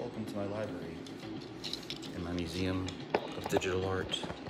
Welcome to my library and my museum of digital art.